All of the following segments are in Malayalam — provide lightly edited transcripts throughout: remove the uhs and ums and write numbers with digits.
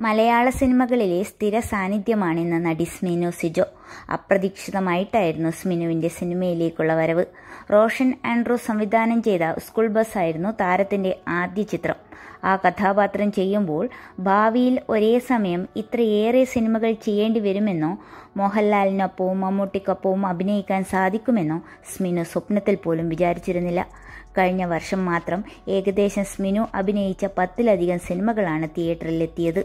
മലയാള സിനിമകളിലെ സ്ഥിര സാന്നിധ്യമാണിന്ന് നടി സ്മിനു സിജോ. അപ്രതീക്ഷിതമായിട്ടായിരുന്നു സ്മിനുവിന്റെ സിനിമയിലേക്കുള്ള വരവ്. റോഷൻ ആൻഡ്രൂ സംവിധാനം ചെയ്ത സ്കൂൾ ബസ് ആയിരുന്നു താരത്തിന്റെ ആദ്യ ചിത്രം. ആ കഥാപാത്രം ചെയ്യുമ്പോൾ ഭാവിയിൽ ഒരേ സമയം ഇത്രയേറെ സിനിമകൾ ചെയ്യേണ്ടി വരുമെന്നോ മോഹൻലാലിനൊപ്പവും മമ്മൂട്ടിക്കൊപ്പവും അഭിനയിക്കാൻ സാധിക്കുമെന്നോ സ്മിനു സ്വപ്നത്തിൽ പോലും വിചാരിച്ചിരുന്നില്ല. കഴിഞ്ഞ വർഷം മാത്രം ഏകദേശം സ്മിനു അഭിനയിച്ച 10-ലധികം സിനിമകളാണ് തിയേറ്ററിലെത്തിയത്.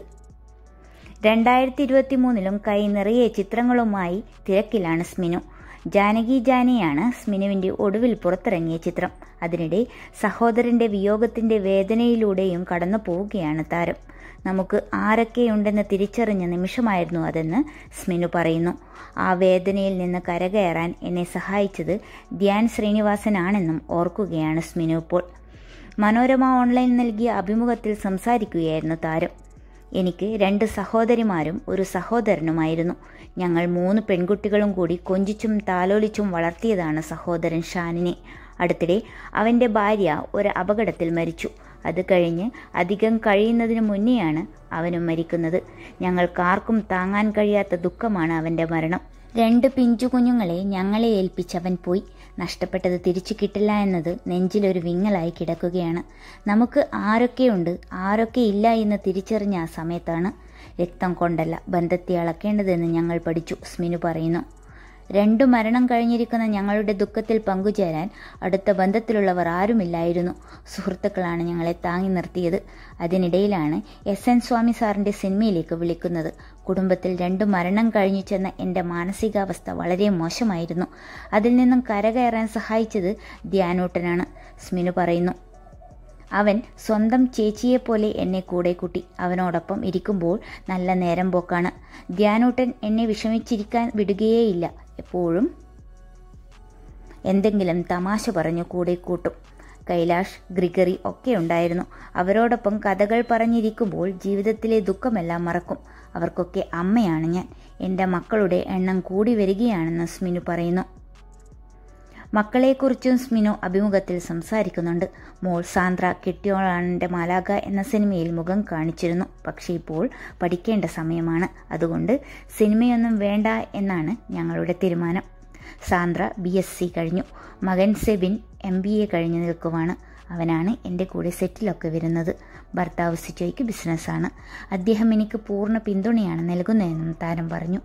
2023 കൈ നിറയെ ചിത്രങ്ങളുമായി തിരക്കിലാണ് സ്മിനു. ജാനകി ജാനിയാണ് സ്മിനുവിന്റെ ഒടുവിൽ പുറത്തിറങ്ങിയ ചിത്രം. അതിനിടെ സഹോദരന്റെ വിയോഗത്തിന്റെ വേദനയിലൂടെയും കടന്നു പോവുകയാണ് താരം. നമുക്ക് ആരൊക്കെയുണ്ടെന്ന് തിരിച്ചറിഞ്ഞ നിമിഷമായിരുന്നു അതെന്ന് സ്മിനു പറയുന്നു. ആ വേദനയിൽ നിന്ന് കരകയറാൻ എന്നെ സഹായിച്ചത് ധ്യാൻ ശ്രീനിവാസനാണെന്നും ഓർക്കുകയാണ് സ്മിനു ഇപ്പോൾ. മനോരമ ഓൺലൈൻ നൽകിയ അഭിമുഖത്തിൽ സംസാരിക്കുകയായിരുന്നു താരം. എനിക്ക് 2 സഹോദരിമാരും 1 സഹോദരനുമായിരുന്നു. ഞങ്ങൾ 3 പെൺകുട്ടികളും കൂടി കൊഞ്ചിച്ചും താലോലിച്ചും വളർത്തിയതാണ് സഹോദരൻ ഷാനിനെ. അടുത്തിടെ അവന്റെ ഭാര്യ ഒരു അപകടത്തിൽ മരിച്ചു. അത് കഴിഞ്ഞ് അധികം കഴിയുന്നതിന് മുന്നെയാണ് അവനും മരിക്കുന്നത്. ഞങ്ങൾക്കാർക്കും താങ്ങാൻ കഴിയാത്ത ദുഃഖമാണ് അവന്റെ മരണം. 2 പിഞ്ചു കുഞ്ഞുങ്ങളെ ഞങ്ങളെ ഏൽപ്പിച്ചവൻ പോയി. നഷ്ടപ്പെട്ടത് തിരിച്ചു കിട്ടില്ല എന്നത് നെഞ്ചിലൊരു വിങ്ങലായി കിടക്കുകയാണ്. നമുക്ക് ആരൊക്കെയുണ്ട് ആരൊക്കെ ഇല്ല എന്ന് തിരിച്ചറിഞ്ഞ ആ സമയത്താണ് രക്തം കൊണ്ടല്ല ബന്ധത്തെ അളക്കേണ്ടതെന്ന് ഞങ്ങൾ പഠിച്ചു, സ്മിനു പറയുന്നു. 2 മരണം കഴിഞ്ഞിരിക്കുന്ന ഞങ്ങളുടെ ദുഃഖത്തിൽ പങ്കുചേരാൻ അടുത്ത ബന്ധത്തിലുള്ളവർ ആരുമില്ലായിരുന്നു. സുഹൃത്തുക്കളാണ് ഞങ്ങളെ താങ്ങി നിർത്തിയത്. അതിനിടയിലാണ് SN സ്വാമി സാറിന്റെ സിനിമയിലേക്ക് വിളിക്കുന്നത്. കുടുംബത്തിൽ 2 മരണം കഴിഞ്ഞു ചെന്ന എൻ്റെ മാനസികാവസ്ഥ വളരെ മോശമായിരുന്നു. അതിൽ നിന്നും കരകയറാൻ സഹായിച്ചത് ധ്യാനൂട്ടനാണ്, സ്മിനു പറയുന്നു. അവൻ സ്വന്തം ചേച്ചിയെപ്പോലെ എന്നെ കൂടെ കൂട്ടി. അവനോടൊപ്പം ഇരിക്കുമ്പോൾ നല്ല നേരം പോക്കാണ്. ധ്യാനൂട്ടൻ എന്നെ വിഷമിച്ചിരിക്കാൻ വിടുകയേയില്ല. എപ്പോഴും എന്തെങ്കിലും തമാശ പറഞ്ഞു കൂടെ കൂട്ടും. കൈലാഷ്, ഗ്രിഗറി ഒക്കെ ഉണ്ടായിരുന്നു. അവരോടൊപ്പം കഥകൾ പറഞ്ഞിരിക്കുമ്പോൾ ജീവിതത്തിലെ ദുഃഖമെല്ലാം മറക്കും. അവർക്കൊക്കെ അമ്മയാണ് ഞാൻ. എൻ്റെ മക്കളുടെ എണ്ണം കൂടി വരികയാണെന്ന് സ്മിനു പറയുന്നു. മക്കളെക്കുറിച്ചും സ്മിനു അഭിമുഖത്തിൽ സംസാരിക്കുന്നുണ്ട്. മോൾ സാന്ദ്ര കെട്ടിയോളാണെൻ്റെ മാലാഖ എന്ന സിനിമയിൽ മുഖം കാണിച്ചിരുന്നു. പക്ഷേ ഇപ്പോൾ പഠിക്കേണ്ട സമയമാണ്. അതുകൊണ്ട് സിനിമയൊന്നും വേണ്ട എന്നാണ് ഞങ്ങളുടെ തീരുമാനം. സാന്ദ്ര BSc കഴിഞ്ഞു. മകൻ സെബിൻ MBA കഴിഞ്ഞു നിൽക്കുവാണ്. അവനാണ് എൻ്റെ കൂടെ സെറ്റിലൊക്കെ വരുന്നത്. ഭർത്താവ് സിജോയ്ക്ക് ബിസിനസ്സാണ്. അദ്ദേഹം എനിക്ക് പൂർണ്ണ പിന്തുണയാണ് നൽകുന്നതെന്നും താരം പറഞ്ഞു.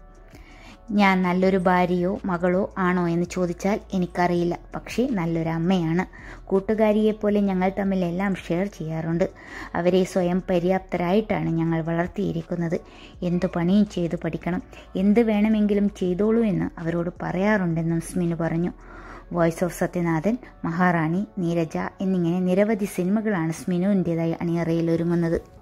ഞാൻ നല്ലൊരു ഭാര്യയോ മകളോ ആണോ എന്ന് ചോദിച്ചാൽ എനിക്കറിയില്ല. പക്ഷേ നല്ലൊരു അമ്മയാണ്. കൂട്ടുകാരിയെപ്പോലെ ഞങ്ങൾ തമ്മിൽ എല്ലാം ഷെയർ ചെയ്യാറുണ്ട്. അവരെ സ്വയം പര്യാപ്തരായിട്ടാണ് ഞങ്ങൾ വളർത്തിയിരിക്കുന്നത്. എന്തു പണിയും ചെയ്തു പഠിക്കണം, എന്ത് വേണമെങ്കിലും ചെയ്തോളൂ എന്ന് അവരോട് പറയാറുണ്ടെന്നും സ്മിനു പറഞ്ഞു. വോയിസ് ഓഫ് സത്യനാഥൻ, മഹാറാണി, നീരജ എന്നിങ്ങനെ നിരവധി സിനിമകളാണ് സ്മിനുവിൻ്റെതായി അണിയറയിൽ ഒരുങ്ങുന്നത്.